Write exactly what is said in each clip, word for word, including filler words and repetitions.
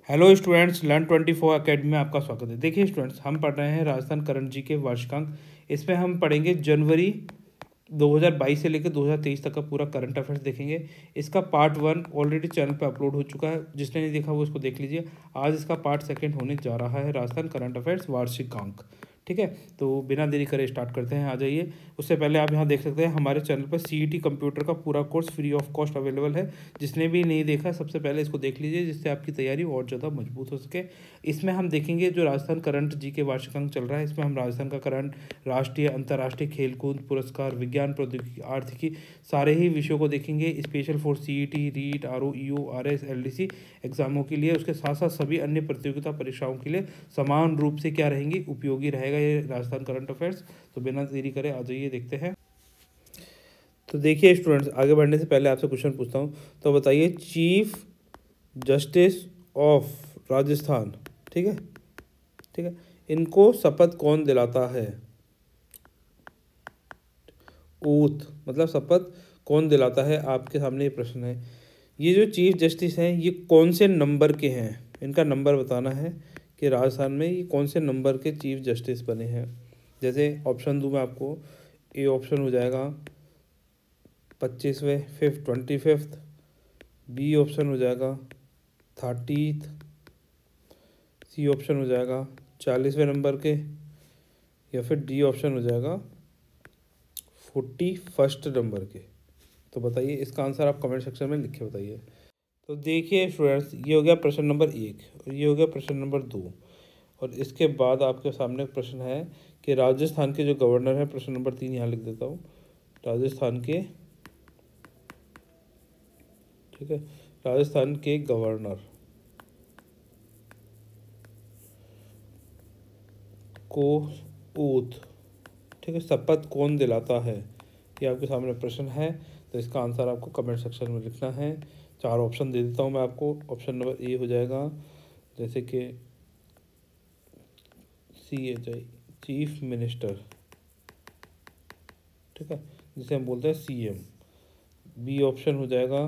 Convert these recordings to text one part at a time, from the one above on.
Hello students, learn twenty four academy में आपका स्वागत है। देखिए स्टूडेंट्स, हम पढ़ रहे हैं राजस्थान करंट जी के वार्षिकांक। इसमें हम पढ़ेंगे जनवरी दो हज़ार बाईस से लेकर दो हज़ार तेईस तक का पूरा करंट अफेयर्स देखेंगे। इसका पार्ट वन ऑलरेडी चैनल पे अपलोड हो चुका है, जिसने नहीं देखा वो इसको देख लीजिए। आज इसका पार्ट सेकंड होने जा रहा है, राजस्थान करंट अफेयर्स वार्षिकांक। ठीक है, तो बिना देरी करे स्टार्ट करते हैं, आ जाइए। उससे पहले आप यहाँ देख सकते हैं हमारे चैनल पर सीईटी कंप्यूटर का पूरा course free of cost available है। जिसने भी नहीं देखा सबसे पहले इसको देख लीजिए, जिससे आपकी तैयारी और ज़्यादा मजबूत हो सके। इसमें हम देखेंगे जो राजस्थान करंट जी के वार्षिकांक चल रहा है, इसमें हम राजस्थान का करंट, राष्ट्रीय अंतर्राष्ट्रीय खेलकूद पुरस्कार, विज्ञान प्रौद्योगिकी, आर्थिकी, सारे ही विषयों को देखेंगे। Special for CET, REET, R O, E O, R S, L D C एग्जामों के लिए, उसके साथ साथ सभी अन्य प्रतियोगिता परीक्षाओं के लिए समान रूप से क्या रहेंगी, उपयोगी रहेगा ये राजस्थान करंट अफेयर्स। तो बिना देरी करे आ जाइए, देखते हैं। तो देखिए स्टूडेंट्स, आगे बढ़ने से पहले आपसे क्वेश्चन पूछता हूँ। तो बताइए, चीफ जस्टिस ऑफ राजस्थान, ठीक है ठीक है इनको शपथ कौन दिलाता है? ओथ मतलब शपथ कौन दिलाता है, आपके सामने ये प्रश्न है। ये जो चीफ जस्टिस हैं ये कौन से नंबर के हैं, इनका नंबर बताना है कि राजस्थान में ये कौन से नंबर के चीफ जस्टिस बने हैं। जैसे ऑप्शन दूँ मैं आपको, ए ऑप्शन हो जाएगा पच्चीसवें, fifth twenty fifth, B option हो जाएगा थर्टीथ, सी ऑप्शन हो जाएगा चालीसवें नंबर के, या फिर डी ऑप्शन हो जाएगा फोर्टी फर्स्ट नंबर के। तो बताइए इसका आंसर आप कमेंट सेक्शन में लिख के बताइए। तो देखिए स्टूडेंट्स, ये हो गया प्रश्न नंबर एक और ये हो गया प्रश्न नंबर दो। और इसके बाद आपके सामने प्रश्न है कि राजस्थान के जो गवर्नर हैं, प्रश्न नंबर तीन यहाँ लिख देता हूँ, राजस्थान के, ठीक है राजस्थान के गवर्नर को ओथ, ठीक है शपथ कौन दिलाता है, ये आपके सामने प्रश्न है। तो इसका आंसर आपको कमेंट सेक्शन में लिखना है। चार ऑप्शन दे देता हूँ मैं आपको। ऑप्शन नंबर ए हो जाएगा जैसे कि C H I, chief minister, ठीक है जिसे हम बोलते हैं सी एम। बी ऑप्शन हो जाएगा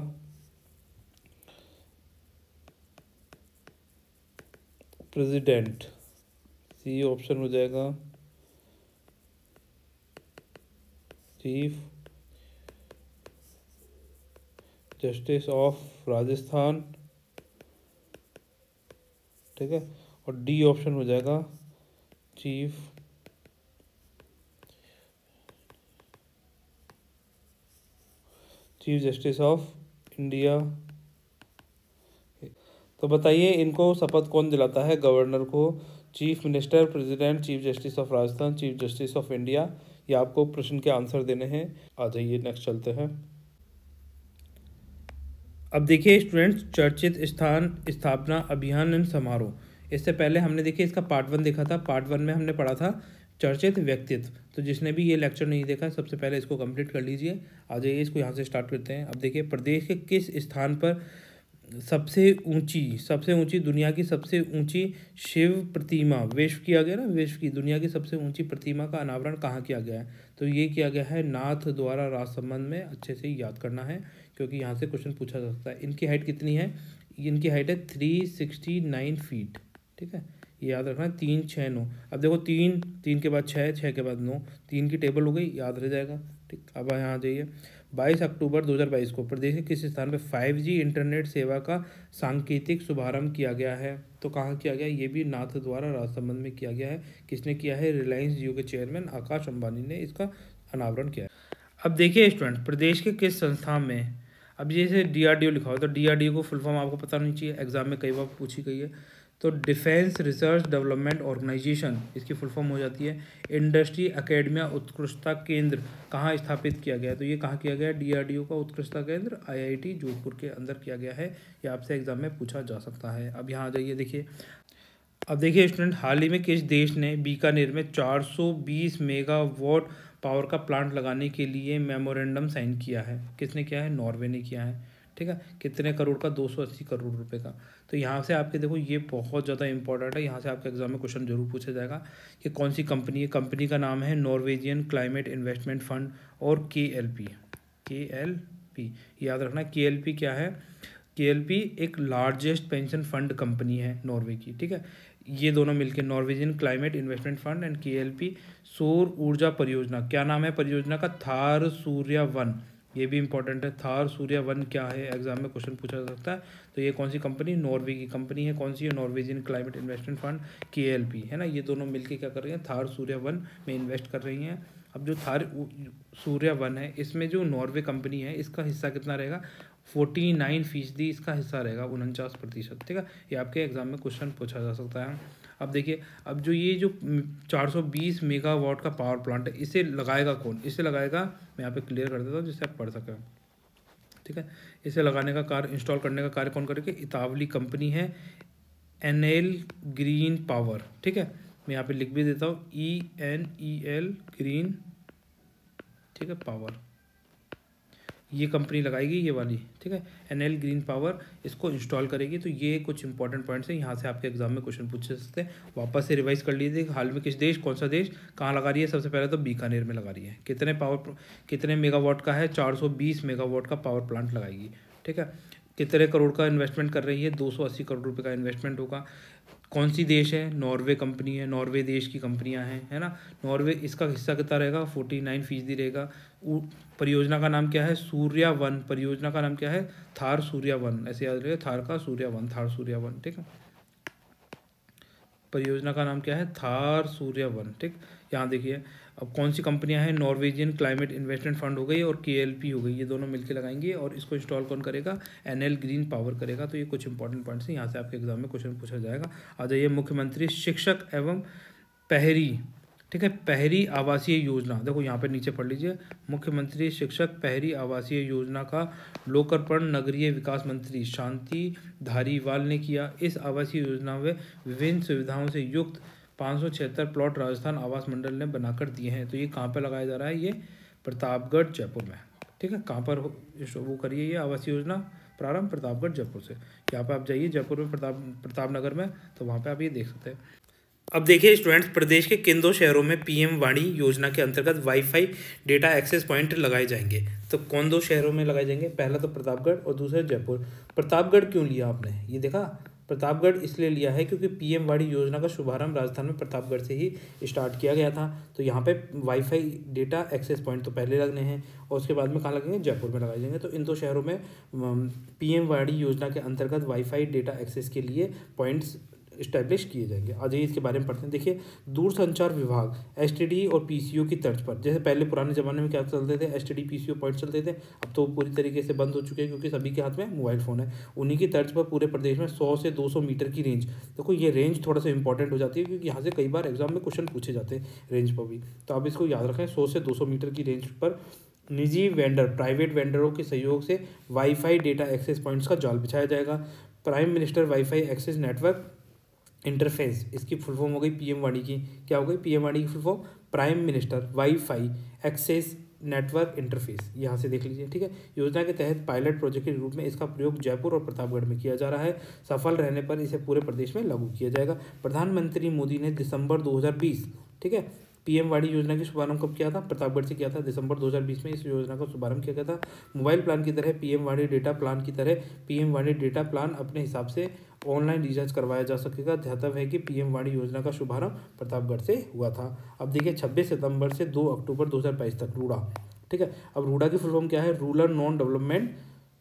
प्रेसिडेंट। सी ऑप्शन हो जाएगा चीफ जस्टिस ऑफ राजस्थान, ठीक है और डी ऑप्शन हो जाएगा chief chief justice of India. तो बताइए इनको शपथ कौन दिलाता है, गवर्नर को, chief minister, president, chief justice of Rajasthan, chief justice of India. ये आपको प्रश्न के आंसर देने हैं। आ जाइए नेक्स्ट चलते हैं। अब देखिए स्टूडेंट्स, चर्चित स्थान स्थापना अभियान एंड समारोह। इससे पहले हमने देखिए इसका पार्ट वन देखा था। पार्ट वन में हमने पढ़ा था चर्चित व्यक्तित्व। तो जिसने भी ये लेक्चर नहीं देखा, सबसे पहले इसको कंप्लीट कर लीजिए। आ जाइए, इसको यहाँ से स्टार्ट करते हैं। अब देखिए, प्रदेश के किस स्थान पर सबसे ऊंची सबसे ऊंची दुनिया की सबसे ऊंची शिव प्रतिमा विश्व किया गया ना, विश्व की दुनिया की सबसे ऊंची प्रतिमा का अनावरण कहाँ किया गया है? तो ये किया गया है नाथ द्वारा राजसमंद में। अच्छे से याद करना है क्योंकि यहाँ से क्वेश्चन पूछा जा सकता है। इनकी हाइट कितनी है? इनकी हाइट है थ्री सिक्सटी नाइन फीट, ठीक है ये याद रखना है। तीन छः नौ, अब देखो तीन तीन के बाद छः, छः के बाद नौ, तीन की टेबल हो गई, याद रह जाएगा। ठीक, अब यहाँ आ जाइए। बाईस अक्टूबर दो हज़ार बाईस को प्रदेश के किस स्थान पर फाइव जी इंटरनेट सेवा का सांकेतिक शुभारंभ किया गया है? तो कहाँ किया गया? ये भी नाथ द्वारा राजसमंद में किया गया है। किसने किया है? रिलायंस जियो के चेयरमैन आकाश अंबानी ने इसका अनावरण किया है। अब देखिए स्टूडेंट, प्रदेश के किस संस्थान में, अब जैसे डी आर डी ओ लिखा हो तो डी आर डी ओ को फुल फॉर्म आपको पता नहीं चाहिए, एग्जाम में कई बार पूछी गई है। तो डिफेंस रिसर्च डेवलपमेंट ऑर्गेनाइजेशन, इसकी फुल फॉर्म हो जाती है। इंडस्ट्री एकेडमिया उत्कृष्टता केंद्र कहाँ स्थापित किया गया है? तो ये कहाँ किया गया है? डी आर डी ओ का उत्कृष्टता केंद्र आई आई टी जोधपुर के अंदर किया गया है। ये आपसे एग्जाम में पूछा जा सकता है। अब यहाँ आ जाइए, देखिए अब देखिए स्टूडेंट, हाल ही में किस देश ने बीकानेर में चार सौ बीस मेगावाट पावर का प्लांट लगाने के लिए मेमोरेंडम साइन किया है? किसने किया है? नॉर्वे ने किया है। ठीक है, कितने करोड़ का? दो सौ अस्सी करोड़ रुपए का। तो यहाँ से आपके देखो ये बहुत ज़्यादा इंपॉर्टेंट है, यहाँ से आपके एग्जाम में क्वेश्चन जरूर पूछा जाएगा कि कौन सी कंपनी है। कंपनी का नाम है नॉर्वेजियन क्लाइमेट इन्वेस्टमेंट फंड और K L P. K L P याद रखना, के एल पी क्या है? केएलपी एक लार्जेस्ट पेंशन फंड कंपनी है नॉर्वे की, ठीक है। ये दोनों मिलके Norwegian climate investment fund and KLP सौर ऊर्जा परियोजना, क्या नाम है परियोजना का? थार सूर्या वन। ये भी इंपॉर्टेंट है, थार सूर्या वन क्या है, एग्जाम में क्वेश्चन पूछा जा सकता है। तो ये कौन सी कंपनी? नॉर्वे की कंपनी है। कौन सी है? Norwegian climate investment fund KLP, है ना। ये दोनों मिलके क्या कर रही हैं? थार सूर्या वन में इन्वेस्ट कर रही हैं। अब जो थार सूर्या वन है, इसमें जो नॉर्वे कंपनी है, इसका हिस्सा कितना रहेगा? फोर्टी नाइन फीसदी इसका हिस्सा रहेगा, उनचास प्रतिशत, ठीक है। ये आपके एग्जाम में क्वेश्चन पूछा जा सकता है। अब देखिए, अब जो ये जो चार सौ बीस मेगावाट का पावर प्लांट है, इसे लगाएगा कौन? इसे लगाएगा, मैं यहाँ पे क्लियर कर देता हूँ जिससे आप पढ़ सकें, ठीक है। इसे लगाने का कार्य, इंस्टॉल करने का कार्य कौन करेगा? इतावली कंपनी है, एनएल ग्रीन पावर, ठीक है। मैं यहाँ पे लिख भी देता हूँ, E N E L green, ठीक है, पावर, ये कंपनी लगाएगी ये वाली, ठीक है। एनएल ग्रीन पावर इसको इंस्टॉल करेगी। तो ये कुछ इंपॉर्टेंट पॉइंट्स हैं, यहाँ से आपके एग्जाम में क्वेश्चन पूछ सकते हैं। वापस से रिवाइज कर लीजिए, हाल में किस देश, कौन सा देश कहाँ लगा रही है? सबसे पहले तो बीकानेर में लगा रही है। कितने पावर, कितने मेगावाट का है? चार सौ बीस मेगावाट का पावर प्लांट लगाएगी, ठीक है। कितने करोड़ का इन्वेस्टमेंट कर रही है? दो सौ अस्सी करोड़ रुपये का इन्वेस्टमेंट होगा। कौन सी देश है? नॉर्वे कंपनी है, नॉर्वे देश की कंपनियां हैं, है ना। नॉर्वे, इसका हिस्सा कितना रहेगा? फोर्टी नाइन फीसदी रहेगा। परियोजना का नाम क्या है? सूर्या वन। परियोजना का नाम क्या है? थार सूर्या वन, ऐसे याद रखिए, थार का सूर्या वन, थार सूर्या वन, ठीक है। परियोजना का नाम क्या है? थार सूर्या वन, ठीक। यहाँ देखिए, अब कौन सी कंपनियां हैं? नॉर्वेजियन क्लाइमेट इन्वेस्टमेंट फंड हो गई और केएलपी हो गई, ये दोनों मिलकर लगाएंगे। और इसको इंस्टॉल कौन करेगा? एनएल ग्रीन पावर करेगा। तो ये कुछ इंपॉर्टेंट पॉइंट्स हैं, यहाँ से आपके एग्जाम में क्वेश्चन पूछा जाएगा। आ जाइए, मुख्यमंत्री शिक्षक एवं पहरी, ठीक है, पहरी आवासीय योजना, देखो यहाँ पे नीचे पढ़ लीजिए, मुख्यमंत्री शिक्षक पहरी आवासीय योजना का लोकार्पण नगरीय विकास मंत्री शांति धारीवाल ने किया। इस आवासीय योजना में विभिन्न सुविधाओं से युक्त पाँच सौ छिहत्तर प्लॉट राजस्थान आवास मंडल ने बनाकर दिए हैं। तो ये कहाँ पर लगाया जा रहा है? ये प्रतापगढ़ जयपुर में, ठीक है। कहाँ पर वो करिए ये आवासीय योजना प्रारंभ? प्रतापगढ़ जयपुर से। यहाँ पे आप जाइए जयपुर में, प्रताप प्रताप नगर में, तो वहाँ पे आप ये देख सकते हैं। अब देखिए स्टूडेंट्स, प्रदेश के किन दो शहरों में पीएम वाणी योजना के अंतर्गत वाईफाई डेटा एक्सेस पॉइंट लगाए जाएंगे? तो कौन दो शहरों में लगाए जाएंगे? पहला तो प्रतापगढ़ और दूसरा जयपुर। प्रतापगढ़ क्यों लिया आपने? ये देखा, प्रतापगढ़ इसलिए लिया है क्योंकि पीएम वाणी योजना का शुभारंभ राजस्थान में प्रतापगढ़ से ही स्टार्ट किया गया था। तो यहाँ पे वाईफाई डेटा एक्सेस पॉइंट तो पहले लगने हैं और उसके बाद में कहाँ लगेंगे? जयपुर में लगाए जाएंगे। तो इन दो शहरों में पीएम वाणी योजना के अंतर्गत वाईफाई डेटा एक्सेस के लिए पॉइंट्स इस्टेब्लिश किए जाएंगे। आ जाइए इसके बारे में पढ़ते हैं। देखिए, दूरसंचार विभाग एसटीडी और पीसीओ की तर्ज पर, जैसे पहले पुराने ज़माने में क्या चलते थे? एसटीडी पीसीओ पॉइंट चलते थे, अब तो पूरी तरीके से बंद हो चुके हैं क्योंकि सभी के हाथ में मोबाइल फ़ोन है। उन्हीं की तर्ज पर पूरे प्रदेश में सौ से दो सौ मीटर की रेंज, देखो ये रेंज थोड़ा सा इंपॉर्टेंट हो जाती है क्योंकि यहाँ से कई बार एग्जाम में क्वेश्चन पूछे जाते हैं रेंज पर भी, तो आप इसको याद रखें। सौ से दो सौ मीटर की रेंज पर निजी वेंडर, प्राइवेट वेंडरों के सहयोग से वाईफाई डेटा एक्सेस पॉइंट्स का जाल बिछाया जाएगा। Prime minister WiFi access network interface, इसकी फुल फॉर्म हो गई पीएम वाणी की। क्या हो गई पीएम वाणी की full form? Prime minister WiFi access network interface, यहाँ से देख लीजिए, ठीक है। योजना के तहत पायलट प्रोजेक्ट के रूप में इसका प्रयोग जयपुर और प्रतापगढ़ में किया जा रहा है। सफल रहने पर इसे पूरे प्रदेश में लागू किया जाएगा। प्रधानमंत्री मोदी ने दिसंबर दो हज़ार बीस, ठीक है, पीएम वाणी योजना की शुभारंभ कब किया था? प्रतापगढ़ से किया था, दिसंबर दो हज़ार बीस में इस योजना का शुभारंभ किया गया था। मोबाइल प्लान की तरह पीएम वाणी डेटा प्लान की तरह पीएम वाणी डेटा प्लान अपने हिसाब से ऑनलाइन रिचार्ज करवाया जा सकेगा। ध्यातव्य है कि पीएम वाणी योजना का शुभारंभ प्रतापगढ़ से हुआ था। अब देखिए, छब्बीस सितंबर से दो अक्टूबर दो हज़ार बाईस तक रूडा, ठीक है। अब रूडा की फुल फॉर्म क्या है? रूरल नॉन डेवलपमेंट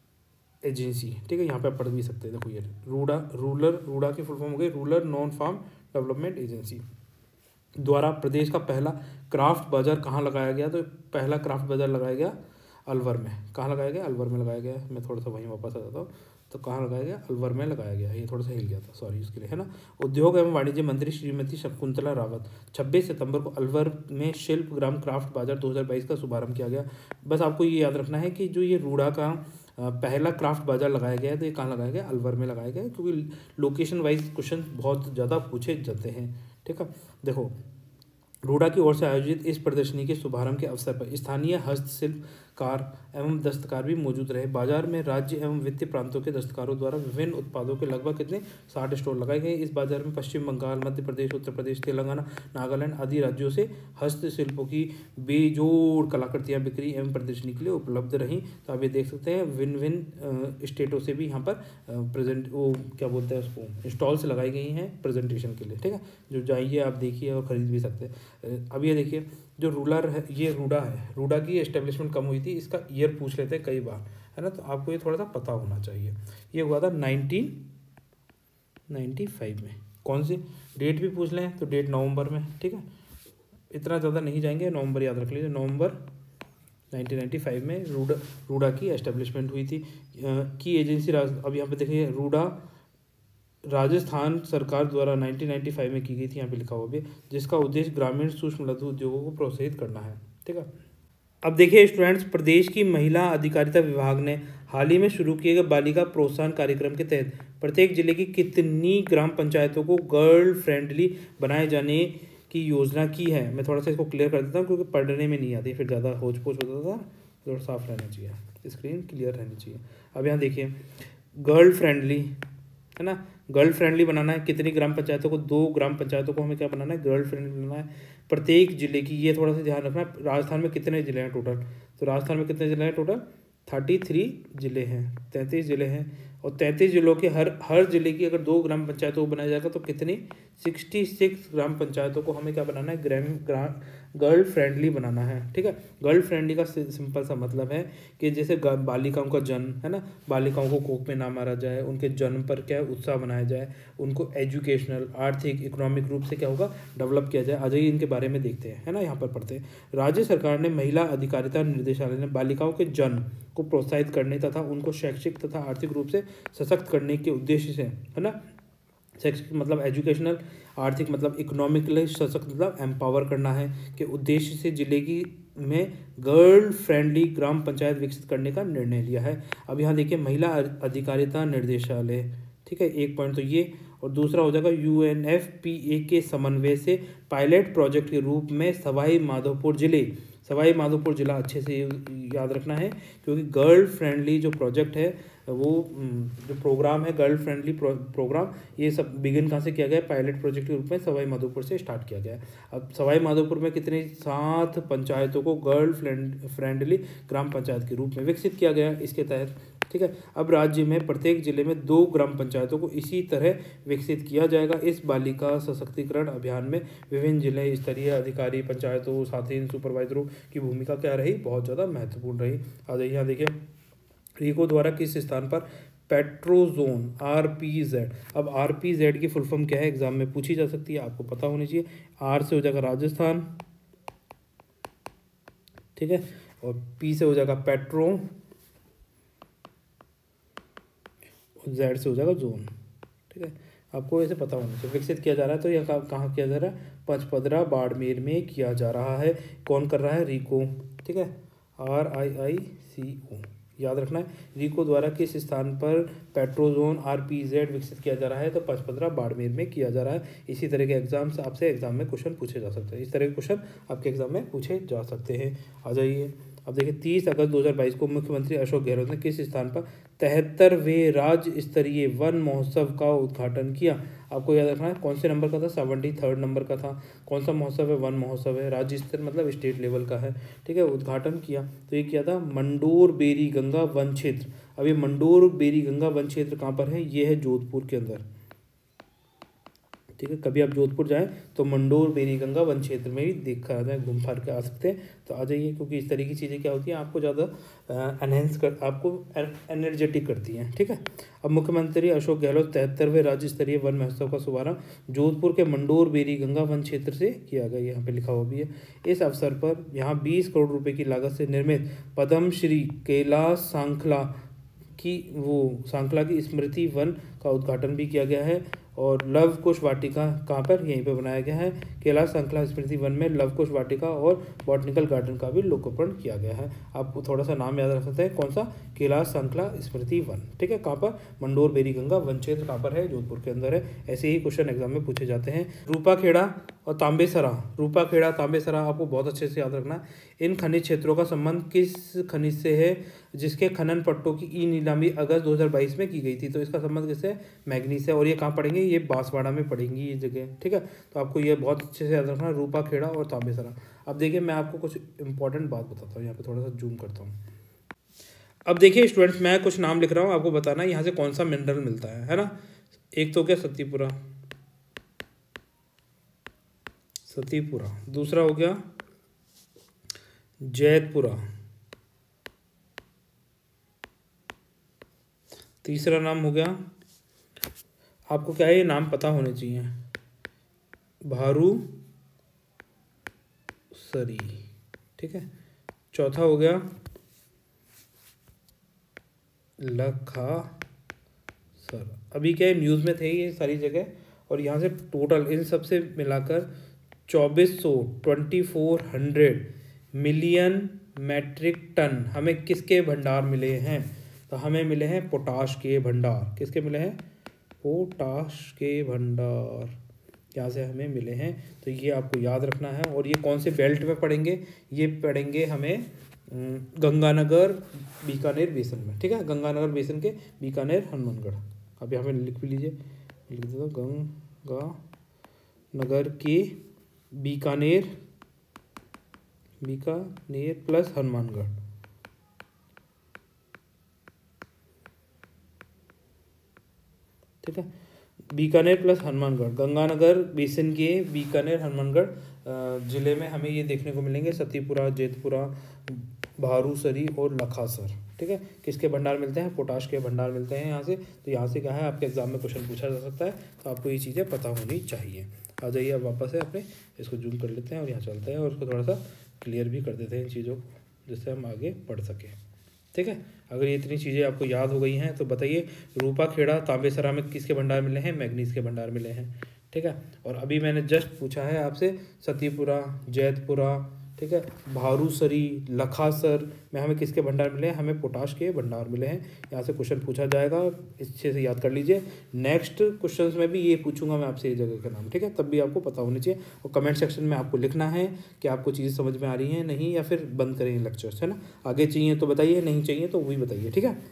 एजेंसी, ठीक है, यहाँ पे आप पढ़ भी सकते हैं। देखो ये रूडा, रूरल, रूडा की फुल फॉर्म हो गई rural non farm development agency द्वारा प्रदेश का पहला क्राफ्ट बाजार कहाँ लगाया गया? तो पहला क्राफ्ट बाजार लगाया गया अलवर में। कहाँ लगाया गया? अलवर में लगाया गया। मैं थोड़ा सा वहीं वापस आ जाता हूँ। तो कहाँ लगाया गया? अलवर में लगाया गया। ये थोड़ा सा हिल गया था, सॉरी इसके लिए, है ना। उद्योग एवं वाणिज्य मंत्री श्रीमती शकुंतला रावत, छब्बीस सितंबर को अलवर में शिल्प ग्राम क्राफ्ट बाजार दो हज़ार बाईस का शुभारंभ किया गया। बस आपको ये याद रखना है कि जो ये रूडा का पहला क्राफ्ट बाजार लगाया गया है, तो ये कहाँ लगाया गया? अलवर में लगाया गया, क्योंकि लोकेशन वाइज क्वेश्चन बहुत ज़्यादा पूछे जाते हैं, ठीक है। देखो, रूडा की ओर से आयोजित इस प्रदर्शनी के शुभारंभ के अवसर पर स्थानीय हस्तशिल्प कार एवं दस्तकार भी मौजूद रहे। बाजार में राज्य एवं वित्तीय प्रांतों के दस्तकारों द्वारा विभिन्न उत्पादों के लगभग कितने साठ स्टॉल लगाए गए। इस बाजार में पश्चिम बंगाल, मध्य प्रदेश, उत्तर प्रदेश, तेलंगाना, नागालैंड आदि राज्यों से हस्तशिल्पों की बेजोड़ कलाकृतियां बिक्री एवं प्रदर्शनी के लिए उपलब्ध रहीं। तो आप ये देख सकते हैं विन विन स्टेटों से भी यहाँ पर प्रेजेंट वो क्या बोलते हैं उसको स्टॉल्स लगाई गई हैं प्रेजेंटेशन के लिए, ठीक है। जो जाइए आप देखिए और ख़रीद भी सकते हैं। अब ये देखिए जो रूलर है, ये रूडा है, रूडा की एस्टेब्लिशमेंट कम हुई थी, इसका ईयर पूछ लेते हैं कई बार, है ना, तो आपको ये थोड़ा सा पता होना चाहिए। ये हुआ था नाइनटीन नाइन्टी फाइव में। कौन सी डेट भी पूछ लें तो डेट नवंबर में, ठीक है, इतना ज़्यादा नहीं जाएंगे, नवंबर याद रख लीजिए, नवंबर नाइनटीन नाइन्टी फाइव में रूडा रूडा की एस्टेब्लिशमेंट हुई थी। की एजेंसी राज अब यहाँ पे देखिए रूडा राजस्थान सरकार द्वारा नाइनटीन नाइन्टी फाइव में की गई थी, यहाँ पे लिखा हुआ भी, जिसका उद्देश्य ग्रामीण सूक्ष्म लघु उद्योगों को प्रोत्साहित करना है, ठीक है। अब देखिए स्टूडेंट्स, प्रदेश की महिला अधिकारिता विभाग ने हाल ही में शुरू किए गए बालिका प्रोत्साहन कार्यक्रम के तहत प्रत्येक जिले की कितनी ग्राम पंचायतों को गर्ल फ्रेंडली बनाए जाने की योजना की है। मैं थोड़ा सा इसको क्लियर कर देता हूँ क्योंकि पढ़ने में नहीं आती, फिर ज़्यादा होच पोच होता था, थोड़ा साफ रहना चाहिए, स्क्रीन क्लियर रहनी चाहिए। अब यहाँ देखिए गर्ल फ्रेंडली, है ना, गर्ल फ्रेंडली बनाना है। कितनी ग्राम पंचायतों को, दो ग्राम पंचायतों को हमें क्या बनाना है, गर्ल फ्रेंडली बनाना है प्रत्येक जिले की। ये थोड़ा सा ध्यान रखना है। राजस्थान में कितने जिले हैं टोटल, तो राजस्थान में कितने जिले हैं टोटल, थर्टी थ्री जिले हैं, तैंतीस जिले हैं, और तैंतीस जिलों के हर हर जिले की अगर दो ग्राम पंचायतों को बनाया जाएगा तो कितनी सिक्सटी सिक्स ग्राम पंचायतों को हमें क्या बनाना है, ग्राम ग्राम गर्ल फ्रेंडली बनाना है, ठीक है। गर्ल फ्रेंडली का सिंपल सा मतलब है कि जैसे बालिकाओं का जन्म, है ना, बालिकाओं को कोख में ना मारा जाए, उनके जन्म पर क्या उत्साह बनाया जाए, उनको एजुकेशनल, आर्थिक, इकोनॉमिक रूप से क्या होगा, डेवलप किया जाए। आ जाइए इनके बारे में देखते हैं, है ना, यहाँ पर पढ़ते हैं। राज्य सरकार ने महिला अधिकारिता निर्देशालय ने बालिकाओं के जन्म को प्रोत्साहित करने तथा उनको शैक्षिक तथा आर्थिक रूप से सशक्त करने के उद्देश्य से, है ना, शैक्षिक मतलब एजुकेशनल, आर्थिक मतलब इकोनॉमिकली सशक्त मतलब एम्पावर करना है के उद्देश्य से जिले की में गर्ल फ्रेंडली ग्राम पंचायत विकसित करने का निर्णय लिया है। अब यहाँ देखिए महिला अधिकारिता निर्देशालय, ठीक है, एक पॉइंट तो ये, और दूसरा हो जाएगा U N F P A के समन्वय से पायलट प्रोजेक्ट के रूप में सवाई माधोपुर जिले, सवाई माधोपुर जिला अच्छे से याद रखना है क्योंकि गर्ल फ्रेंडली जो प्रोजेक्ट है, वो जो प्रोग्राम है गर्ल फ्रेंडली प्रो, प्रोग्राम ये सब बिगिन कहाँ से किया गया है, पायलट प्रोजेक्ट के रूप में सवाई माधोपुर से स्टार्ट किया गया है। अब सवाई माधोपुर में कितनी सात पंचायतों को गर्ल फ्रेंड फ्रेंडली ग्राम पंचायत के रूप में विकसित किया गया इसके तहत, ठीक है। अब राज्य में प्रत्येक जिले में दो ग्राम पंचायतों को इसी तरह विकसित किया जाएगा। इस बालिका सशक्तिकरण अभियान में विभिन्न जिले स्तरीय अधिकारी, पंचायतों, साथी, सुपरवाइजरों की भूमिका क्या रही, बहुत ज़्यादा महत्वपूर्ण रही। आ जाइए यहाँ देखिए रीको द्वारा किस स्थान पर पेट्रोजोन आर पी जेड, अब आर पी जेड की फुल फॉर्म क्या है, एग्जाम में पूछी जा सकती है, आपको पता होनी चाहिए। आर से हो जाएगा राजस्थान, ठीक है, और पी से हो जाएगा पेट्रो, जेड से हो जाएगा जोन, ठीक है, आपको ऐसे पता होना चाहिए। विकसित किया जा रहा है तो यह कहाँ किया जा रहा है, पचपदरा बाड़मेर में किया जा रहा है। कौन कर रहा है, रीको, ठीक है, आर आई आई सी ओ याद रखना है। रीको द्वारा किस स्थान पर पेट्रोजोन आर पी जेड विकसित किया जा रहा है, तो पचपदरा बाड़मेर में किया जा रहा है। इसी तरह के एग्जाम से आपसे एग्जाम में क्वेश्चन पूछे जा सकते हैं, इस तरह के क्वेश्चन आपके एग्जाम में पूछे जा सकते हैं। आ जाइए अब देखिए तीस अगस्त दो हज़ार बाईस को मुख्यमंत्री अशोक गहलोत ने किस स्थान पर तिहत्तरवें राज्य स्तरीय वन महोत्सव का उद्घाटन किया। आपको याद रखना है कौन से नंबर का था, सेवेंटी थर्ड नंबर का था। कौन सा महोत्सव है, वन महोत्सव है, राज्य स्तर मतलब स्टेट लेवल का है, ठीक है। उद्घाटन किया तो ये किया था मंडोर बेरी गंगा वन क्षेत्र। अब ये मंडोर बेरी गंगा वन क्षेत्र कहाँ पर है, ये है जोधपुर के अंदर, ठीक है। कभी आप जोधपुर जाएं तो मंडोर बेरी गंगा वन क्षेत्र में ही देख कर आ जाए, घूम फिर के आ सकते हैं। तो आ जाइए क्योंकि इस तरह की चीज़ें क्या होती हैं, आपको ज़्यादा एनहेंस कर, आपको एनर्जेटिक करती हैं, ठीक है। अब मुख्यमंत्री अशोक गहलोत तिहत्तरवें राज्य स्तरीय वन महोत्सव का शुभारंभ जोधपुर के मंडोर बेरी गंगा वन क्षेत्र से किया गया, यहाँ पे लिखा हुआ भी है। इस अवसर पर यहाँ बीस करोड़ रुपये की लागत से निर्मित पद्मश्री कैलाश सांखला की वो सांखला की स्मृति वन का उद्घाटन भी किया गया है। और लव कुश वाटिका कहाँ पर, यहीं पे बनाया गया है। कैलाश श्रृंखला स्मृति वन में लव कुश वाटिका और बॉटनिकल गार्डन का भी लोकार्पण किया गया है। आप थोड़ा सा नाम याद रख सकते हैं, कौन सा, कैलाश श्रृंखला स्मृति वन, ठीक है। कहाँ पर, मंडोर बेरी गंगा वन क्षेत्र कहाँ पर है, जोधपुर के अंदर है। ऐसे ही क्वेश्चन एग्जाम में पूछे जाते हैं। रूपाखेड़ा और तांबेसरा, रूपाखेड़ा तांबेसरा आपको बहुत अच्छे से याद रखना है। इन खनिज क्षेत्रों का संबंध किस खनिज से है जिसके खनन पट्टों की ई नीलामी अगस्त दो हज़ार बाईस में की गई थी, तो इसका संबंध किससे, मैग्नीज है। और ये कहाँ पढ़ेंगे, ये बांसवाड़ा में पढ़ेंगी ये जगह, ठीक है। तो आपको ये बहुत अच्छे से याद रखना, रूपाखेड़ा और तांबेसरा। अब देखिए मैं आपको कुछ इंपॉर्टेंट बात बताता हूँ, यहाँ पे थोड़ा सा जूम करता हूँ। अब देखिए स्टूडेंट्स, मैं कुछ नाम लिख रहा हूँ, आपको बताना यहाँ से कौन सा मिनरल मिलता है, है ना। एक तो क्या, सतीपुरा, सतीपुरा। दूसरा हो गया जैतपुरा। तीसरा नाम हो गया, आपको क्या है, ये नाम पता होने चाहिए, भारू सरी, ठीक है। चौथा हो गया लखा सर। अभी क्या है, न्यूज़ में थे ये सारी जगह, और यहाँ से टोटल इन सब से मिलाकर चौबीस सौ twenty four hundred million metric tonne हमें किसके भंडार मिले हैं, तो हमें मिले हैं पोटाश के भंडार। किसके मिले हैं, पोटाश के भंडार यहाँ से हमें मिले हैं। तो ये आपको याद रखना है। और ये कौन से बेल्ट में पढ़ेंगे, ये पढ़ेंगे हमें गंगानगर बीकानेर बेसिन में, ठीक है। गंगानगर बेसिन के बीकानेर हनुमानगढ़, अब यहाँ पे लिख भी लीजिए, लिख देता हूँ गंगा नगर के बीकानेर, बीकानेर प्लस हनुमानगढ़, ठीक है। बीकानेर प्लस हनुमानगढ़, गंगानगर बेसिन के बीकानेर हनुमानगढ़ जिले में हमें ये देखने को मिलेंगे सतीपुरा, जेतपुरा, भारूसरी और लखासर, ठीक है। किसके भंडार मिलते हैं, पोटाश के भंडार मिलते हैं यहाँ से। तो यहाँ से क्या है, आपके एग्जाम में क्वेश्चन पूछा जा सकता है, तो आपको ये चीज़ें पता होनी चाहिए। आ जाइए अब वापस है अपने, इसको जूम कर लेते हैं और यहाँ चलते हैं और उसको थोड़ा सा क्लियर भी कर देते हैं इन चीज़ों को, जिससे हम आगे बढ़ सकें, ठीक है। अगर ये इतनी चीज़ें आपको याद हो गई हैं तो बताइए, रूपाखेड़ा तांबेसरा में किसके भंडार मिले हैं, मैग्नीज के भंडार मिले हैं, ठीक है। और अभी मैंने जस्ट पूछा है आपसे सतीपुरा, जैतपुरा, ठीक है, भारूसरी, लखासर में हमें किसके भंडार मिले हैं, हमें पोटाश के भंडार मिले हैं। यहाँ से क्वेश्चन पूछा जाएगा, अच्छे से याद कर लीजिए। नेक्स्ट क्वेश्चंस में भी ये पूछूंगा मैं आपसे ये जगह का नाम, ठीक है, तब भी आपको पता होनी चाहिए। और कमेंट सेक्शन में आपको लिखना है कि आपको चीज़ें समझ में आ रही हैं नहीं, या फिर बंद करें लेक्चर्स, है ना। आगे चाहिए तो बताइए, नहीं चाहिए तो वही बताइए, ठीक है।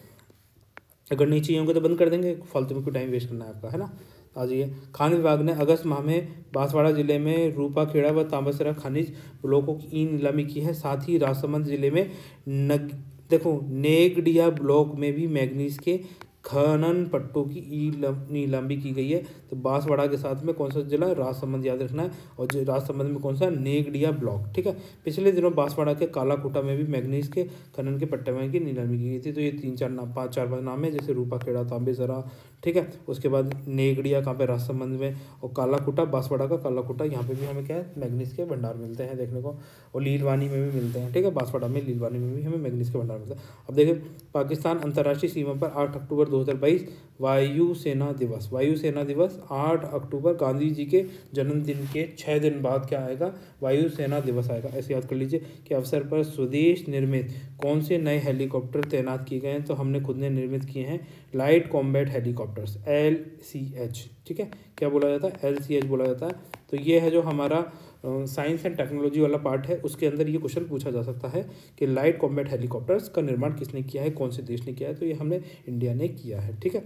अगर नहीं चाहिए होंगे तो बंद कर देंगे, फालतू में कोई टाइम वेस्ट करना है आपका, है ना। आ जाइए, खान विभाग ने अगस्त माह में बांसवाड़ा जिले में रूपाखेड़ा व तांबेसरा खनिज ब्लॉकों की ई नीलामी की है। साथ ही राजसमंद जिले में नग देखो नेगडिया ब्लॉक में भी मैग्नीज के खनन पट्टों की ई नीलामी की गई है। तो बांसवाड़ा के साथ में कौन सा जिला, राजसमंद याद रखना है। और राजसमंद में कौन सा, नेगडिया ब्लॉक, ठीक है। पिछले दिनों बांसवाड़ा के कालाकुटा में भी मैग्नीज के खनन के पट्टे की नीलामी की गई थी। तो ये तीन चार नाम, पाँच चार पाँच नाम है, जैसे रूपाखेड़ा, तांबेसरा, ठीक है। उसके बाद नेगडिया कहाँ पे, राजसमंद में, और कालाकुटा, बांसवाड़ा का कालाकुटा, यहाँ पे भी हमें क्या है, मैग्नीज के भंडार मिलते हैं देखने को। और लीलवानी में भी मिलते हैं, ठीक है। बांसवाड़ा में, लीलवानी में भी हमें मैग्नीज के भंडार मिलते हैं। अब देखिए, पाकिस्तान अंतर्राष्ट्रीय सीमा पर आठ अक्टूबर दो हज़ार बाईस वायु सेना दिवस, वायु सेना दिवस आठ अक्टूबर, गांधी जी के जन्मदिन के छः दिन बाद क्या आएगा, वायु सेना दिवस आएगा। ऐसे याद कर लीजिए कि अवसर पर स्वदेश निर्मित कौन से नए हेलीकॉप्टर तैनात किए गए हैं, तो हमने खुद ने निर्मित किए हैं light combat helicopters, L C H, ठीक है। क्या बोला जाता है, एल सी एच बोला जाता है। तो ये है जो हमारा साइंस एंड टेक्नोलॉजी वाला पार्ट है, उसके अंदर ये क्वेश्चन पूछा जा सकता है कि लाइट कॉम्बैट हेलीकॉप्टर्स का निर्माण किसने किया है, कौन से देश ने किया है, तो ये हमने इंडिया ने किया है, ठीक है।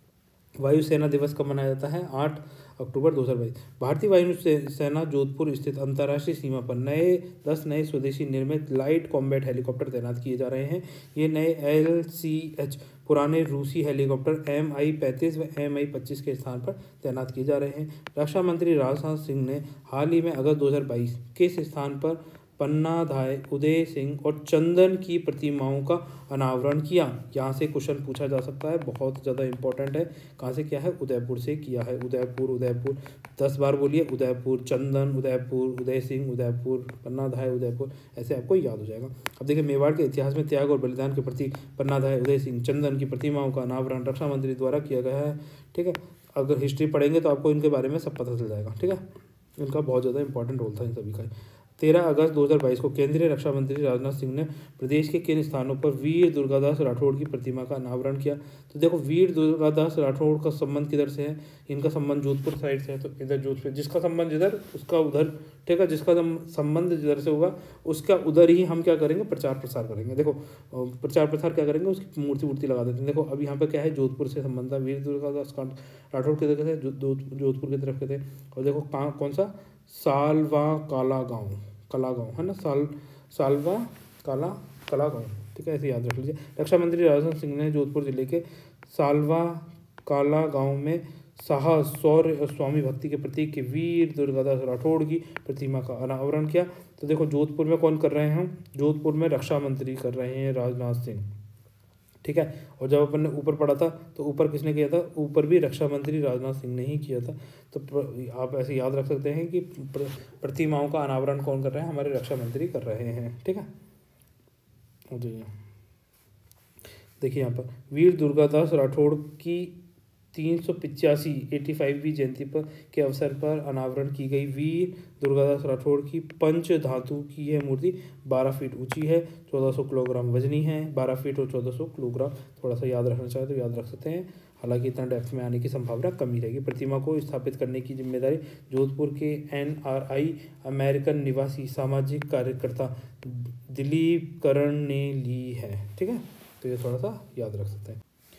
वायुसेना दिवस कब मनाया जाता है, आठ अक्टूबर दो हज़ार बाईस। भारतीय वायु सेना जोधपुर स्थित अंतर्राष्ट्रीय सीमा पर नए दस नए स्वदेशी निर्मित लाइट कॉम्बैट हेलीकॉप्टर तैनात किए जा रहे हैं। ये नए एल सी एच पुराने रूसी हेलीकॉप्टर एम आई पैंतीस व एम आई पच्चीस के स्थान पर तैनात किए जा रहे हैं। रक्षा मंत्री राजनाथ सिंह ने हाल ही में अगस्त दो हज़ार बाईस किस स्थान पर पन्नाधाय, उदय सिंह और चंदन की प्रतिमाओं का अनावरण किया। यहाँ से क्वेश्चन पूछा जा सकता है, बहुत ज़्यादा इंपॉर्टेंट है। कहाँ से किया है, उदयपुर से किया है। उदयपुर, उदयपुर दस बार बोलिए, उदयपुर, चंदन उदयपुर, उदय सिंह उदयपुर, पन्नाधाय उदयपुर, ऐसे आपको याद हो जाएगा। अब देखिए, मेवाड़ के इतिहास में त्याग और बलिदान के प्रतीक पन्नाधाय, उदय सिंह, चंदन की प्रतिमाओं का अनावरण रक्षा मंत्री द्वारा किया गया है, ठीक है। अगर हिस्ट्री पढ़ेंगे तो आपको इनके बारे में सब पता चल जाएगा, ठीक है। इनका बहुत ज़्यादा इंपॉर्टेंट रोल था इन सभी का। तेरह अगस्त दो हज़ार बाईस को केंद्रीय रक्षा मंत्री राजनाथ सिंह ने प्रदेश के किन स्थानों पर वीर दुर्गादास राठौड़ की प्रतिमा का अनावरण किया। तो देखो वीर दुर्गादास राठौड़ का संबंध किधर से है, इनका संबंध जोधपुर साइड से है, तो इधर जोधपुर, जिसका संबंध इधर उसका उधर, ठीक है। जिसका संबंध जिधर से होगा उसका उधर ही हम क्या करेंगे, प्रचार प्रसार करेंगे। देखो प्रचार प्रसार क्या करेंगे, उसकी मूर्ति मूर्ति लगा देते हैं। देखो अब यहाँ पे क्या है, जोधपुर से संबंध था, वीर दुर्गादास राठौड़ किधर के थे, जोधपुर की तरफ के थे। और देखो कहाँ, कौन सा, सालवा काला गाँव, कला गाँव है ना, साल सालवा काला कला गाँव, ठीक है, ऐसे याद रख लीजिए। रक्षा मंत्री राजनाथ सिंह ने जोधपुर जिले के सालवा काला गाँव में साहस, शौर्य और स्वामी भक्ति के प्रतीक के वीर दुर्गादास राठौड़ की प्रतिमा का अनावरण किया। तो देखो जोधपुर में कौन कर रहे हैं हम, जोधपुर में रक्षा मंत्री कर रहे हैं राजनाथ सिंह, ठीक है। और जब अपन ने ऊपर पढ़ा था तो ऊपर किसने किया था, ऊपर भी रक्षा मंत्री राजनाथ सिंह ने ही किया था। तो आप ऐसे याद रख सकते हैं कि प्रतिमाओं का अनावरण कौन कर रहे हैं, हमारे रक्षा मंत्री कर रहे हैं, ठीक है। जी देखिए यहाँ पर वीर दुर्गादास राठौड़ की तीन सौ पिचासी एटी फाइववीं जयंती पर के अवसर पर अनावरण की गई वीर दुर्गादास राठौड़ की पंच धातु की यह मूर्ति बारह फीट ऊंची है, चौदह सौ किलोग्राम वजनी है। बारह फीट और चौदह सौ किलोग्राम, थोड़ा सा याद रखना चाहे तो याद रख सकते हैं, हालांकि इतना डेप्थ में आने की संभावना कमी रहेगी। प्रतिमा को स्थापित करने की जिम्मेदारी जोधपुर के एन आर आई अमेरिकन निवासी सामाजिक कार्यकर्ता दिलीप करण ने ली है, ठीक है। तो ये थोड़ा सा याद रख सकते हैं।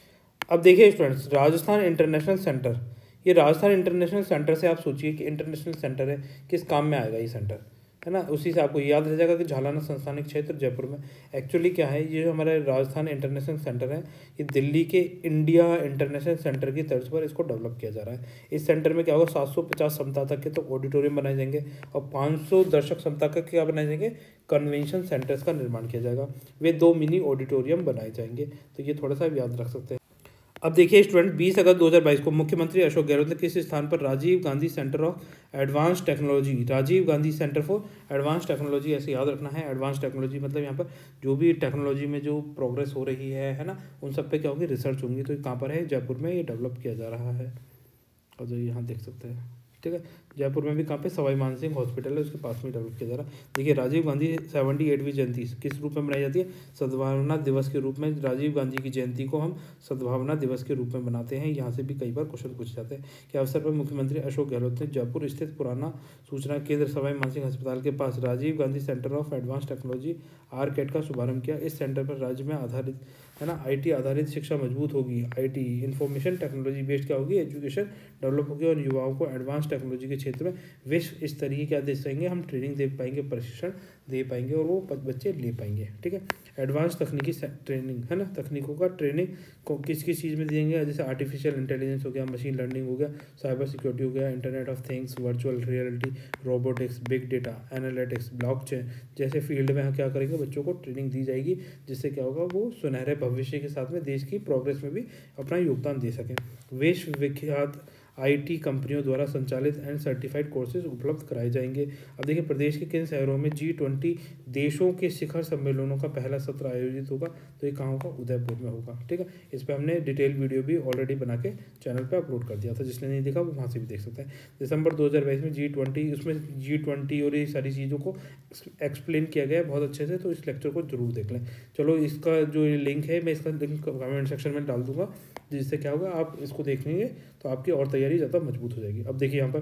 अब देखिए स्टूडेंट्स, राजस्थान इंटरनेशनल सेंटर, ये राजस्थान इंटरनेशनल सेंटर से आप सोचिए कि इंटरनेशनल सेंटर है, किस काम में आएगा ये सेंटर, है ना। उसी से आपको याद रह जाएगा कि झालाना संस्थानिक क्षेत्र जयपुर में। एक्चुअली क्या है, ये जो हमारा राजस्थान इंटरनेशनल सेंटर है, ये दिल्ली के इंडिया इंटरनेशनल सेंटर की तर्ज पर इसको डेवलप किया जा रहा है। इस सेंटर में क्या होगा, सात सौ पचास क्षमता तक के तो ऑडिटोरियम बनाए जाएंगे और पाँच सौ दर्शक क्षमता का क्या बनाए जाएंगे, कन्वेंशन सेंटर्स का निर्माण किया जाएगा। वे दो मिनी ऑडिटोरियम बनाए जाएंगे, तो ये थोड़ा सा याद रख सकते हैं। अब देखिए स्टूडेंट, बीस अगस्त दो हज़ार बाईस को मुख्यमंत्री अशोक गहलोत ने किस स्थान पर Rajiv Gandhi centre of advance technology, Rajiv Gandhi centre for advance technology, ऐसे याद रखना है। एडवांस टेक्नोलॉजी मतलब यहाँ पर जो भी टेक्नोलॉजी में जो प्रोग्रेस हो रही है है ना, उन सब पे क्या होगी, रिसर्च होंगी। तो कहाँ पर है, जयपुर में ये डेवलप किया जा रहा है, और जो यहाँ देख सकते हैं, ठीक है। जयपुर में भी कहाँ पे, सवाई मानसिंह हॉस्पिटल है, उसके पास में डेवलप किया जा रहा है। देखिए राजीव गांधी सेवेंटी एटवीं जयंती किस रूप में मनाई जाती है, सद्भावना दिवस के रूप में। राजीव गांधी की जयंती को हम सद्भावना दिवस के रूप में मनाते हैं। यहाँ से भी कई बार क्वेश्चन पूछे जाते हैं। के अवसर पर मुख्यमंत्री अशोक गहलोत ने जयपुर स्थित पुराना सूचना केंद्र सवाई मानसिंह अस्पताल के पास Rajiv Gandhi centre of advance technology R CAT का शुभारंभ किया। इस सेंटर पर राज्य में आधारित है ना आईटी आधारित शिक्षा मजबूत होगी। आईटी इंफॉर्मेशन टेक्नोलॉजी बेस्ड क्या होगी, एजुकेशन डेवलप होगी और युवाओं को एडवांस टेक्नोलॉजी के क्षेत्र में विश्व इस तरीके क्या दे सकेंगे, हम ट्रेनिंग दे पाएंगे, प्रशिक्षण दे पाएंगे और वो बच्चे ले पाएंगे, ठीक है। एडवांस तकनीकी ट्रेनिंग है ना, तकनीकों का ट्रेनिंग को किस किस चीज़ में देंगे, जैसे आर्टिफिशियल इंटेलिजेंस हो गया, मशीन लर्निंग हो गया, साइबर सिक्योरिटी हो गया, internet of things, virtual reality, robotics, big data analytics, blockchain जैसे फील्ड में हम क्या करेंगे, बच्चों को ट्रेनिंग दी जाएगी, जिससे क्या होगा, वो सुनहरे भविष्य के साथ में देश की प्रोग्रेस में भी अपना योगदान दे सकें। विश्व विख्यात आईटी कंपनियों द्वारा संचालित एंड सर्टिफाइड कोर्सेज उपलब्ध कराए जाएंगे। अब देखिए प्रदेश के किन शहरों में जी ट्वेंटी देशों के शिखर सम्मेलनों का पहला सत्र आयोजित होगा, तो ये कहाँ होगा, उदयपुर में होगा, ठीक है। इस पर हमने डिटेल वीडियो भी ऑलरेडी बना के चैनल पे अपलोड कर दिया था, जिसने नहीं देखा वो वहाँ से भी देख सकते हैं। दिसंबर दो हज़ार बाईस में जी ट्वेंटी उसमें जी ट्वेंटी और ये सारी चीज़ों को एक्सप्लेन किया गया है बहुत अच्छे से, तो इस लेक्चर को जरूर देख लें। चलो इसका जो लिंक है मैं इसका लिंक कमेंट सेक्शन में डाल दूंगा, जिससे क्या होगा, आप इसको देख लेंगे तो आपकी और तैयारी ज़्यादा मजबूत हो जाएगी। अब देखिए यहाँ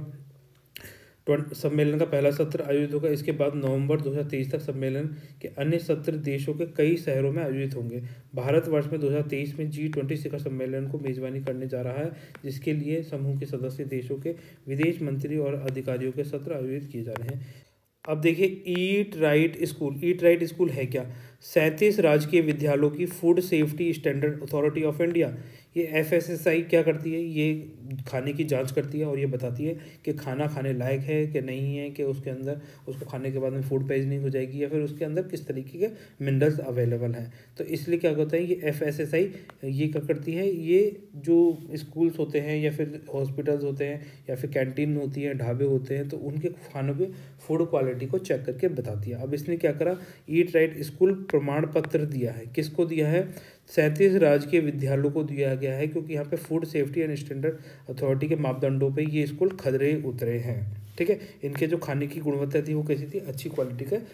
पर सम्मेलन का पहला सत्र आयोजित होगा, इसके बाद नवंबर दो हज़ार तेईस तक सम्मेलन के अन्य सत्र देशों के कई शहरों में आयोजित होंगे। भारतवर्ष में दो हज़ार तेईस में जी ट्वेंटी शिखर सम्मेलन को मेजबानी करने जा रहा है, जिसके लिए समूह के सदस्य देशों के विदेश मंत्री और अधिकारियों के सत्र आयोजित किए जा रहे हैं। अब देखिए eat right school, eat right school है क्या, सैंतीस राजकीय विद्यालयों की food safety standard authority of India, ये एफ एस एस आई क्या करती है, ये खाने की जांच करती है और ये बताती है कि खाना खाने लायक है कि नहीं है, कि उसके अंदर उसको खाने के बाद में फूड पॉइजनिंग हो जाएगी या फिर उसके अंदर किस तरीके के मिनरल्स अवेलेबल हैं। तो इसलिए क्या होता है, ये एफ एस एस आई ये क्या करती है, ये जो स्कूल्स होते हैं या फिर हॉस्पिटल्स होते हैं या फिर कैंटीन होती है, ढाबे होते हैं, तो उनके खानों के फूड क्वालिटी को चेक करके बताती है। अब इसने क्या करा, ईट राइट स्कूल प्रमाण पत्र दिया है, किसको दिया है, सैंतीस राजकीय विद्यालयों को दिया गया है, क्योंकि यहाँ पे food safety and standard authority के मापदंडों पे ये स्कूल खरे उतरे हैं। ठीक है, इनके जो खाने की गुणवत्ता थी वो कैसी थी, अच्छी क्वालिटी का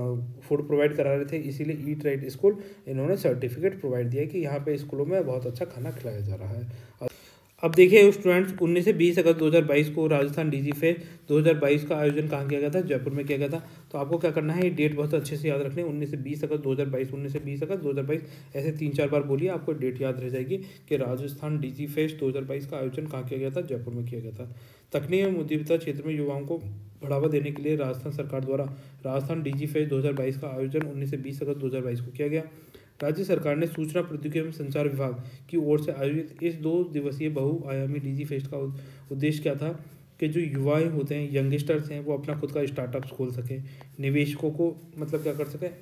फूड प्रोवाइड करा रहे थे, इसीलिए ईट राइट स्कूल इन्होंने सर्टिफिकेट प्रोवाइड दिया है कि यहाँ पे स्कूलों में बहुत अच्छा खाना खिलाया जा रहा है। अब देखिए स्टूडेंट्स, उन्नीस से बीस अगस्त दो हज़ार बाईस को राजस्थान डीजी फेस्ट दो हज़ार बाईस का आयोजन कहाँ किया गया था, जयपुर में किया गया था। तो आपको क्या करना है, ये डेट बहुत अच्छे से याद रखनी है, उन्नीस से बीस अगस्त दो हज़ार बाईस, उन्नीस से बीस अगस्त दो हज़ार बाईस, ऐसे तीन चार बार बोलिए, आपको डेट याद रह जाएगी कि राजस्थान डीजी फेस्ट दो हज़ार बाईस का आयोजन कहाँ किया गया था, जयपुर में किया गया था। तकनीकी एवं उद्यमिता क्षेत्र में युवाओं को बढ़ावा देने के लिए राजस्थान सरकार द्वारा राजस्थान डीजी फेस्ट दो हज़ार बाईस का आयोजन उन्नीस से बीस अगस्त दो हज़ार बाईस को किया गया। राज्य सरकार ने सूचना प्रौद्योगिकी एवं संचार विभाग की ओर से आयोजित इस दो दिवसीय बहुआयामी डीजी फेस्ट का उद्देश्य क्या था कि जो युवाएं होते हैं, यंगस्टर्स हैं, वो अपना खुद का स्टार्टअप्स खोल सकें, निवेशकों को मतलब क्या कर सकें,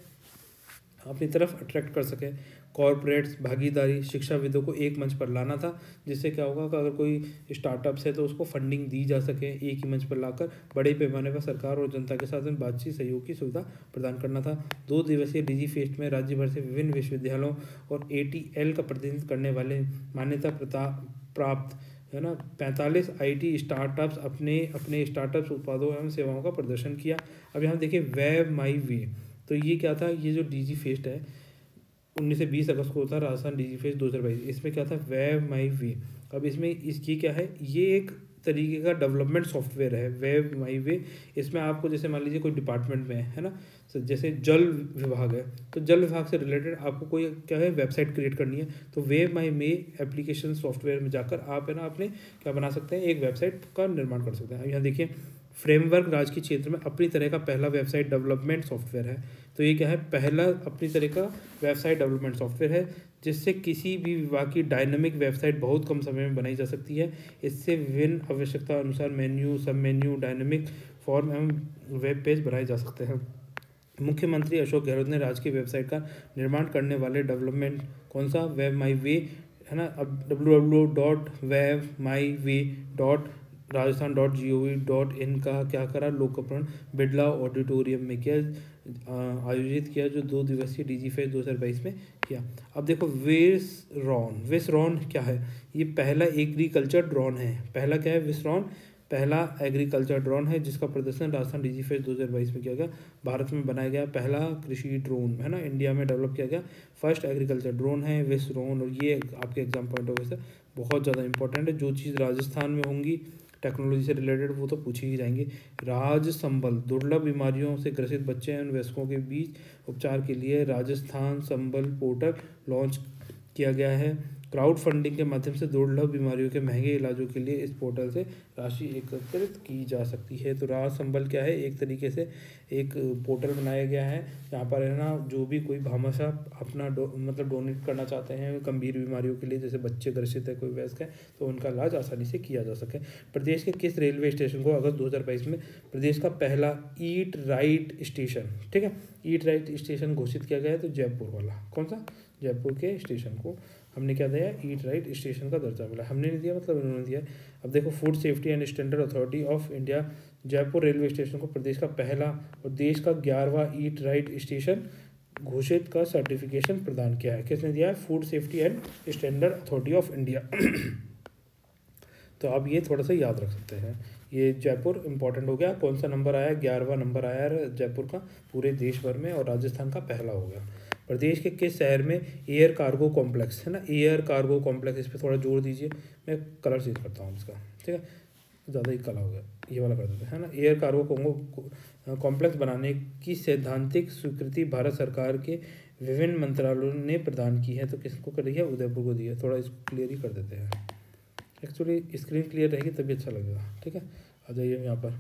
अपनी तरफ अट्रैक्ट कर सकें, कॉरपोरेट्स, भागीदारी, शिक्षाविदों को एक मंच पर लाना था, जिससे क्या होगा कि अगर कोई स्टार्टअप्स है तो उसको फंडिंग दी जा सके, एक ही मंच पर लाकर बड़े पैमाने पर सरकार और जनता के साथ में बातचीत सहयोग की सुविधा प्रदान करना था। दो दिवसीय डीजी फेस्ट में राज्य भर से विभिन्न विश्वविद्यालयों और ए टी एल का प्रतिनिधित्व करने वाले मान्यता प्राप्त है ना पैंतालीस आईटी स्टार्टअप्स अपने अपने स्टार्टअप्स उत्पादों एवं सेवाओं का प्रदर्शन किया। अब यहाँ देखिए वेब माई वे, तो ये क्या था, ये जो डीजी फेस्ट है उन्नीस से बीस अगस्त को होता है राजस्थान डीजी फेस्ट दो हज़ार बाईस, इसमें क्या था, वेब माई वे। अब इसमें इसकी क्या है, ये एक तरीके का डेवलपमेंट सॉफ्टवेयर है वेब माई वे। इसमें आपको जैसे मान लीजिए कोई डिपार्टमेंट में है ना, जैसे जल विभाग है, तो जल विभाग से रिलेटेड आपको कोई क्या है वेबसाइट क्रिएट करनी है, तो web my way application software में जाकर आप है ना अपने क्या बना सकते हैं, एक वेबसाइट का निर्माण कर सकते हैं। अब यहाँ देखिए फ्रेमवर्क राजकीय क्षेत्र में अपनी तरह का पहला वेबसाइट डेवलपमेंट सॉफ्टवेयर है। तो ये क्या है, पहला अपनी तरह का वेबसाइट डेवलपमेंट सॉफ्टवेयर है, जिससे किसी भी विभाग की डायनामिक वेबसाइट बहुत कम समय में बनाई जा सकती है। इससे विभिन्न आवश्यकता अनुसार menu, sub menu, dynamic form एवं वेब पेज बनाए जा सकते हैं। मुख्यमंत्री अशोक गहलोत ने राजकीय वेबसाइट का निर्माण करने वाले डेवलपमेंट कौन सा, वेब माई वे है ना। अब W W W dot web my way dot Rajasthan dot G O V dot in का क्या करा, लोकार्पण बिड़ला ऑडिटोरियम में किया, आयोजित किया, जो दो दिवसीय डीजी फेस्ट दो हज़ार बाईस में किया। अब देखो विसरॉन, विसरॉन क्या है, ये पहला एग्रीकल्चर ड्रोन है। पहला क्या है, विसरॉन पहला एग्रीकल्चर ड्रोन है, जिसका प्रदर्शन राजस्थान डीजी फेस्ट दो हज़ार बाईस में किया गया। भारत में बनाया गया पहला कृषि ड्रोन है ना, इंडिया में डेवलप किया गया फर्स्ट एग्रीकल्चर ड्रोन है विसरॉन। और ये आपके एग्जाम पॉइंट ऑफ व्यू से बहुत ज़्यादा इंपॉर्टेंट है। जो चीज़ राजस्थान में होंगी टेक्नोलॉजी से रिलेटेड वो तो पूछी ही जाएंगी। राज संबल, दुर्लभ बीमारियों से ग्रसित बच्चे एवं वयस्कों के बीच उपचार के लिए राजस्थान संबल पोर्टल लॉन्च किया गया है। क्राउड फंडिंग के माध्यम से दुर्लभ बीमारियों के महंगे इलाजों के लिए इस पोर्टल से राशि एकत्रित की जा सकती है। तो राज संबल क्या है, एक तरीके से एक पोर्टल बनाया गया है जहाँ पर है ना जो भी कोई भामाशाह अपना डो, मतलब डोनेट करना चाहते हैं गंभीर बीमारियों के लिए, जैसे बच्चे ग्रसित है, कोई वयस्क है, तो उनका इलाज आसानी से किया जा सके। प्रदेश के किस रेलवे स्टेशन को अगस्त दो हज़ार बाईस में प्रदेश का पहला ईट राइट स्टेशन, ठीक है, ईट राइट स्टेशन घोषित किया गया है? तो जयपुर वाला, कौन सा, जयपुर के स्टेशन को हमने क्या दिया, ईट राइट स्टेशन का दर्जा मिला। हमने नहीं दिया, मतलब इन्होंने दिया। अब देखो food safety and standard authority of India Jaipur railway station को प्रदेश का पहला और देश का ग्यारहवां ईट राइट स्टेशन घोषित का सर्टिफिकेशन प्रदान किया है। किसने दिया है? Food safety and standard authority of India. तो आप ये थोड़ा सा याद रख सकते हैं। ये जयपुर इंपॉर्टेंट हो गया। कौन सा नंबर आया? ग्यारहवां नंबर आया जयपुर का पूरे देश भर में, और राजस्थान का पहला हो गया। प्रदेश के किस शहर में एयर कार्गो कॉम्प्लेक्स है ना, एयर कार्गो कॉम्प्लेक्स, इस पर थोड़ा जोर दीजिए। मैं कलर चेंज करता हूँ इसका, ठीक है, ज़्यादा ही कलर हो गया, ये वाला कर देते हैं, है ना। एयर कार्गो कॉम्प्लेक्स बनाने की सैद्धांतिक स्वीकृति भारत सरकार के विभिन्न मंत्रालयों ने प्रदान की है। तो किसको करी है? उदयपुर को दी है। थोड़ा इसको क्लियर ही कर देते हैं, एक्चुअली स्क्रीन क्लियर रहेगी तभी अच्छा लगेगा, ठीक है। आ जाइए यहाँ पर।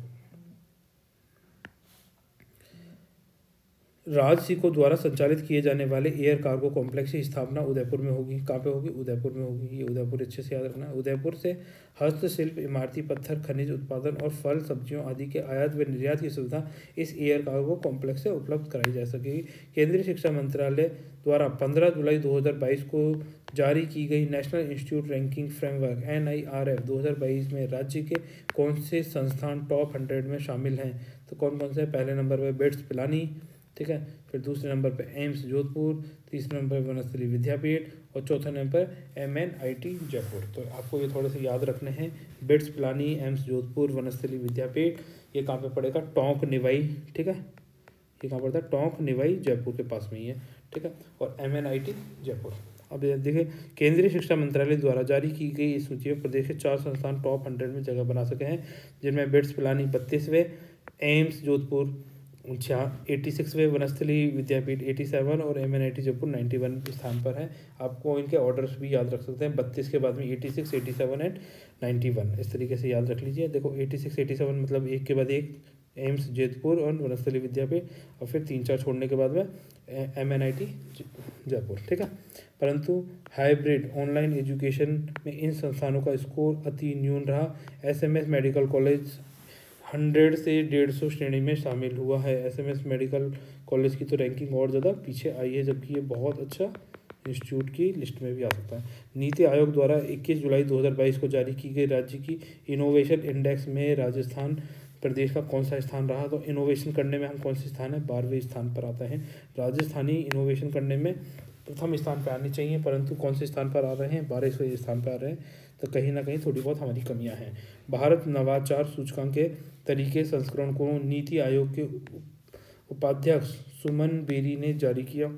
राजसिको द्वारा संचालित किए जाने वाले एयर कार्गो कॉम्प्लेक्स की स्थापना उदयपुर में होगी। कहाँ पे होगी? उदयपुर में होगी। ये उदयपुर अच्छे से याद रखना। उदयपुर से हस्तशिल्प, इमारती पत्थर, खनिज उत्पादन और फल सब्जियों आदि के आयात व निर्यात की सुविधा इस एयर कार्गो कॉम्प्लेक्स से उपलब्ध कराई जा सकेगी। केंद्रीय शिक्षा मंत्रालय द्वारा पंद्रह जुलाई दो हज़ार बाईस को जारी की गई national institute ranking framework N I R F दो हज़ार बाईस में राज्य के कौन से संस्थान टॉप हंड्रेड में शामिल हैं? तो कौन कौन से? पहले नंबर पर बिट्स पिलानी, ठीक है। फिर दूसरे नंबर पे एम्स जोधपुर, तीसरे नंबर पर वनस्थली विद्यापीठ और चौथे नंबर पर M N I T Jaipur. तो आपको ये थोड़े से याद रखने हैं। बिट्स पिलानी, एम्स जोधपुर, वनस्थली विद्यापीठ, ये कहाँ पे पड़ेगा? टोंक निवाई, ठीक है, ये कहाँ पड़ता है? टोंक निवाई जयपुर के पास में ही है, ठीक है। और M N I T Jaipur. अब देखिए, केंद्रीय शिक्षा मंत्रालय द्वारा जारी की गई इस सूची में प्रदेश के चार संस्थान टॉप हंड्रेड में जगह बना सके हैं, जिनमें बिट्स पिलानी बत्तीसवें, एम्स जोधपुर छा एटी सिक्सवें, वनस्थली विद्यापीठ एटी सेवन और M N I T Jaipur ninety one स्थान पर है। आपको इनके ऑर्डर्स भी याद रख सकते हैं, बत्तीस के बाद में eighty six, eighty seven and ninety one, इस तरीके से याद रख लीजिए। देखो एटी सिक्स, एटी सेवन मतलब एक के बाद एक एम्स जोधपुर और वनस्थली विद्यापीठ, और फिर तीन चार छोड़ने के बाद में M N I T Jaipur, ठीक है। परंतु हाइब्रिड ऑनलाइन एजुकेशन में इन संस्थानों का स्कोर अति न्यून रहा। S M S medical college hundred से डेढ़ सौ श्रेणी में शामिल हुआ है। S M S medical college की तो रैंकिंग और ज़्यादा पीछे आई है, जबकि ये बहुत अच्छा इंस्टीट्यूट की लिस्ट में भी आ सकता है। नीति आयोग द्वारा इक्कीस जुलाई दो हज़ार बाईस को जारी की गई राज्य की इनोवेशन इंडेक्स में राजस्थान प्रदेश का कौन सा स्थान रहा? तो इनोवेशन करने में हम कौन से स्थान है? बारहवें स्थान पर आता है। राजस्थानी इनोवेशन करने में प्रथम स्थान पर आनी चाहिए, परंतु कौन से स्थान पर आ रहे हैं? बारहवें स्थान पर आ रहे हैं। तो कहीं ना कहीं थोड़ी बहुत हमारी कमियां हैं। भारत नवाचार सूचकांक के तरीके संस्करण को नीति आयोग के उपाध्यक्ष सुमन बेरी ने जारी किया,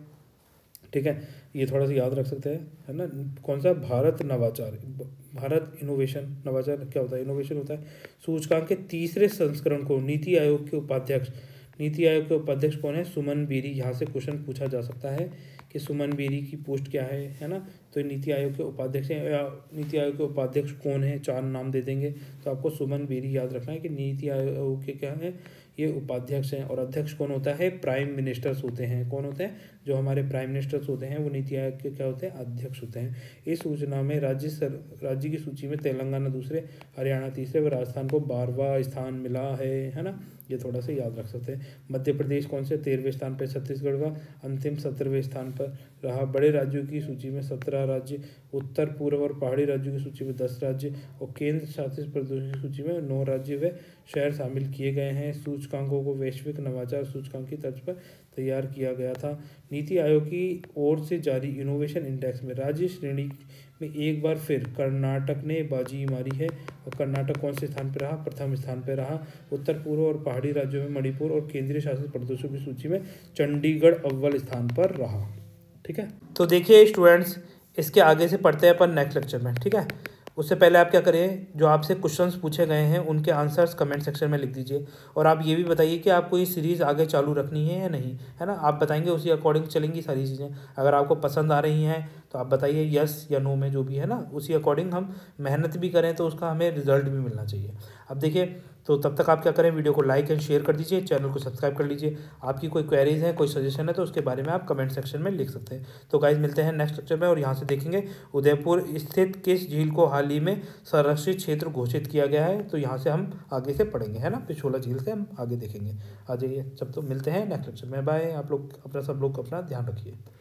ठीक है। ये थोड़ा सा याद रख सकते हैं, है ना। कौन सा? भारत नवाचार, भारत इनोवेशन, नवाचार क्या होता है? इनोवेशन होता है। सूचकांक के तीसरे संस्करण को नीति आयोग के उपाध्यक्ष, नीति आयोग के उपाध्यक्ष कौन है? सुमन बेरी। यहाँ से क्वेश्चन पूछा जा सकता है कि सुमन बेरी की पोस्ट क्या है, है ना। तो नीति आयोग के उपाध्यक्ष हैं, या नीति आयोग के उपाध्यक्ष कौन है? चार नाम दे देंगे, तो आपको सुमन बेरी याद रखना है कि नीति आयोग के क्या है? ये उपाध्यक्ष हैं। और अध्यक्ष कौन होता है? प्राइम मिनिस्टर्स होते हैं। कौन होते हैं? जो हमारे प्राइम मिनिस्टर्स होते हैं वो नीति आयोग के क्या होते हैं? अध्यक्ष होते हैं। इस सूचना में राज्य सर राज्य की सूची में तेलंगाना दूसरे, हरियाणा तीसरे व राजस्थान को बारहवां स्थान मिला है, है ना। ये थोड़ा सा याद रख सकते हैं। मध्य प्रदेश कौन से? तेरहवें स्थान पर, छत्तीसगढ़ का अंतिम सत्रहवें स्थान पर रहा। बड़े राज्यों की सूची में सत्रह राज्य, उत्तर पूर्व और पहाड़ी राज्यों की सूची में दस राज्य और केंद्र शासित प्रदेशों की सूची में नौ राज्य व शहर शामिल किए गए हैं। सूचकांकों को वैश्विक नवाचार सूचकांक की तर्ज पर तैयार किया गया था। नीति आयोग की ओर से जारी इनोवेशन इंडेक्स में राज्य श्रेणी में एक बार फिर कर्नाटक ने बाजी मारी है। और कर्नाटक कौन से स्थान पर रहा? प्रथम स्थान पर रहा। उत्तर पूर्व और पहाड़ी राज्यों में मणिपुर और केंद्रीय शासित प्रदेशों की सूची में चंडीगढ़ अव्वल स्थान पर रहा, ठीक है। तो देखिए स्टूडेंट्स, इसके आगे से पढ़ते हैं अपन नेक्स्ट लेक्चर में, ठीक है। उससे पहले आप क्या करें, जो आपसे क्वेश्चंस पूछे गए हैं उनके आंसर्स कमेंट सेक्शन में लिख दीजिए। और आप ये भी बताइए कि आपको ये सीरीज़ आगे चालू रखनी है या नहीं, है ना। आप बताएंगे, उसी अकॉर्डिंग चलेंगी सारी चीज़ें। अगर आपको पसंद आ रही हैं तो आप बताइए यस या नो में, जो भी है ना, उसी अकॉर्डिंग हम मेहनत भी करें तो उसका हमें रिजल्ट भी मिलना चाहिए। अब देखिए, तो तब तक आप क्या करें, वीडियो को लाइक एंड शेयर कर दीजिए, चैनल को सब्सक्राइब कर लीजिए। आपकी कोई क्वेरीज है, कोई सजेशन है तो उसके बारे में आप कमेंट सेक्शन में लिख सकते हैं। तो गाइज मिलते हैं नेक्स्ट लेक्चर में। और यहाँ से देखेंगे उदयपुर स्थित किस झील को हाल ही में संरक्षित क्षेत्र घोषित किया गया है। तो यहाँ से हम आगे से पढ़ेंगे, है ना। पिछोला झील से हम आगे देखेंगे। आ जाइए, सब तो मिलते हैं नेक्स्ट लेक्चर में। बाय। आप लोग अपना सब लोग अपना ध्यान रखिए।